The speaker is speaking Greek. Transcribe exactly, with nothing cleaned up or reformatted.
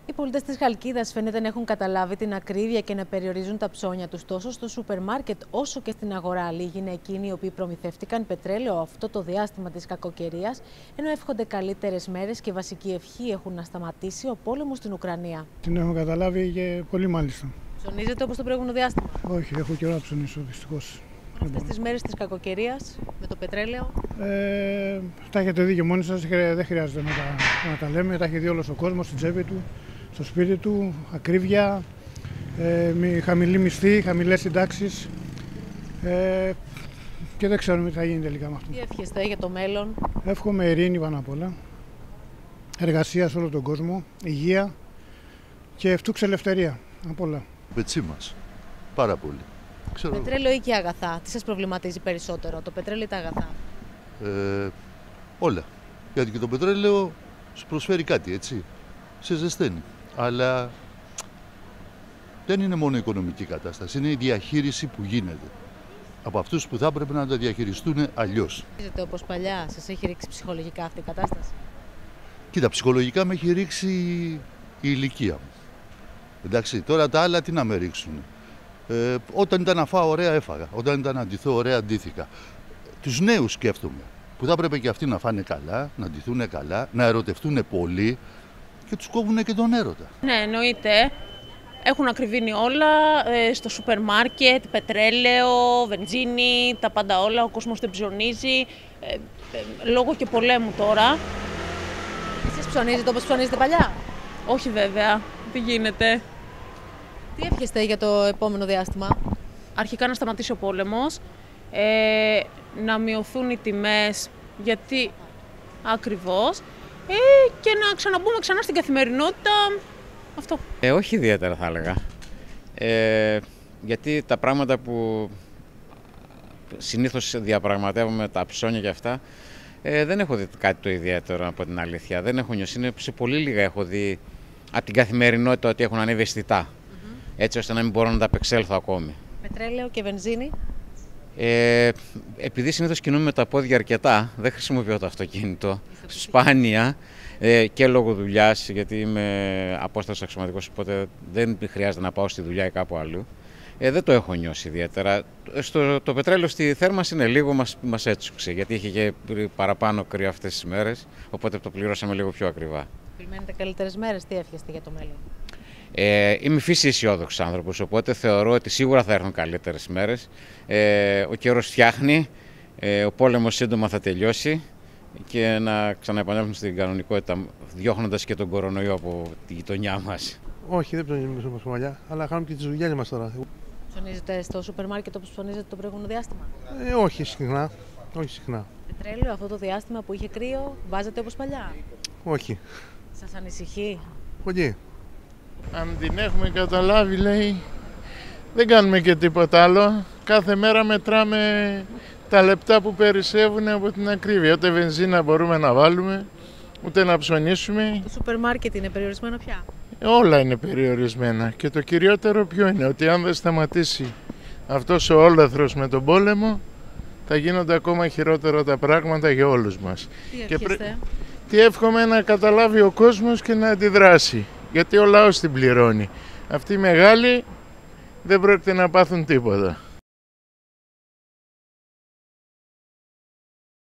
Οι πολίτες της Χαλκίδας φαίνεται να έχουν καταλάβει την ακρίβεια και να περιορίζουν τα ψώνια τους τόσο στο σούπερ μάρκετ όσο και στην αγορά. Λίγοι είναι εκείνοι οι οποίοι προμηθεύτηκαν πετρέλαιο αυτό το διάστημα της κακοκαιρίας, ενώ εύχονται καλύτερες μέρες και βασική ευχή έχουν να σταματήσει ο πόλεμος στην Ουκρανία. Την έχω καταλάβει και πολύ μάλιστα. Ψωνίζετε όπως το προηγούμενο διάστημα? Όχι, έχω καιρό να ψωνίσω δυστυχώς. Αυτές τις μέρες της κακοκαιρίας με το πετρέλαιο. Ε, τα έχετε δει και μόνοι σας, δεν χρειάζεται να τα, να τα λέμε. Τα έχει δει όλος ο κόσμος στην τσέπη του, στο σπίτι του, ακρίβεια, ε, χαμηλή μισθή, χαμηλές συντάξεις ε, και δεν ξέρουμε τι θα γίνει τελικά με αυτό. Τι εύχεστε για το μέλλον? Εύχομαι ειρήνη πάνω απ' όλα, εργασία σε όλο τον κόσμο, υγεία και ευτούξ ελευθερία απ' όλα. Πετσί μας, πάρα πολύ. Ξέρω... Πετρέλαιο ή και αγαθά, τι σας προβληματίζει περισσότερο, το πετρέλαιο ή τα αγαθά? Ε, όλα. Γιατί και το πετρέλαιο σου προσφέρει κάτι, έτσι. Σε ζεσταίνει. Αλλά δεν είναι μόνο η οικονομική κατάσταση, είναι η διαχείριση που γίνεται από αυτούς που θα έπρεπε να τα διαχειριστούν αλλιώς. Είστε όπως παλιά, σας έχει ρίξει ψυχολογικά αυτή η κατάσταση? Κοίτα, ψυχολογικά με έχει ρίξει η ηλικία μου. Εντάξει, τώρα τα άλλα τι να με ρίξουν. Ε, όταν ήταν να φάω ωραία έφαγα, όταν ήταν να ντυθώ ωραία ντύθηκα. Τους νέους σκέφτομαι, που θα έπρεπε και αυτοί να φάνε καλά, να ντυθούν καλά, να ερωτευτούν πολύ και τους κόβουν και τον έρωτα. Ναι, εννοείται. Έχουν ακριβήνει όλα ε, στο σούπερ μάρκετ, πετρέλαιο, βενζίνη, τα πάντα όλα, ο κόσμος δεν ψωνίζει, ε, ε, λόγω και πολέμου τώρα. Εσείς ψωνίζετε όπως ψωνίζετε παλιά? Όχι βέβαια, δεν γίνεται. Τι εύχεστε για το επόμενο διάστημα? Αρχικά να σταματήσει ο πόλεμος, ε, να μειωθούν οι τιμές, γιατί ακριβώς, ε, και να ξαναμπούμε ξανά στην καθημερινότητα, αυτό. Ε, όχι ιδιαίτερα θα έλεγα, ε, γιατί τα πράγματα που συνήθως διαπραγματεύουμε, τα ψώνια και αυτά, ε, δεν έχω δει κάτι το ιδιαίτερο από την αλήθεια, δεν έχω νιώσει, είναι σε πολύ λίγα έχω δει από την καθημερινότητα ότι έχουν ανέβει αισθητά. Έτσι ώστε να μην μπορώ να τα απεξέλθω ακόμη. Πετρέλαιο και βενζίνη. Ε, επειδή συνήθως κινούμαι με τα πόδια αρκετά, δεν χρησιμοποιώ το αυτοκίνητο. Σπάνια ε, και λόγω δουλειάς, γιατί είμαι απόστατος αξιωματικός, οπότε δεν χρειάζεται να πάω στη δουλειά ή κάπου αλλού. Ε, δεν το έχω νιώσει ιδιαίτερα. Στο, το πετρέλαιο στη θέρμανση είναι λίγο, μας, μας έτσουξε, γιατί είχε και παραπάνω κρύο αυτές τις μέρες, οπότε το πληρώσαμε λίγο πιο ακριβά. Περιμένετε καλύτερες μέρες, τι εύχεστε για το μέλλον? Ε, είμαι φύση αισιόδοξος άνθρωπος, οπότε θεωρώ ότι σίγουρα θα έρθουν καλύτερες μέρες. Ε, ο καιρός φτιάχνει, ε, ο πόλεμος σύντομα θα τελειώσει και να ξαναεπανέλθουμε στην κανονικότητα, διώχνοντας και τον κορονοϊό από τη γειτονιά μας. Όχι, δεν ψωνίζουμε όπως παλιά, αλλά κάνουμε και τις δουλειές μας τώρα. Ψωνίζετε στο σούπερ μάρκετ όπως ψωνίζετε το προηγούμενο διάστημα? Ε, όχι συχνά, όχι συχνά. Πετρέλαιο αυτό το διάστημα που είχε κρύο, βάζετε όπως παλιά? Όχι. Σας ανησυχεί? Πολύ. Αν την έχουμε καταλάβει, λέει, δεν κάνουμε και τίποτα άλλο. Κάθε μέρα μετράμε τα λεπτά που περισσεύουν από την ακρίβεια. Ούτε βενζίνα μπορούμε να βάλουμε, ούτε να ψωνίσουμε. Το σούπερ μάρκετ είναι περιορισμένο πια? Όλα είναι περιορισμένα. Και το κυριότερο ποιο είναι, ότι αν δεν σταματήσει αυτός ο όλεθρος με τον πόλεμο, θα γίνονται ακόμα χειρότερα τα πράγματα για όλους μας. Τι εύχεστε? πρέ... Τι εύχομαι να καταλάβει ο κόσμος και να αντιδράσει. Γιατί ο λαός την πληρώνει. Αυτοί οι μεγάλοι δεν πρόκειται να πάθουν τίποτα.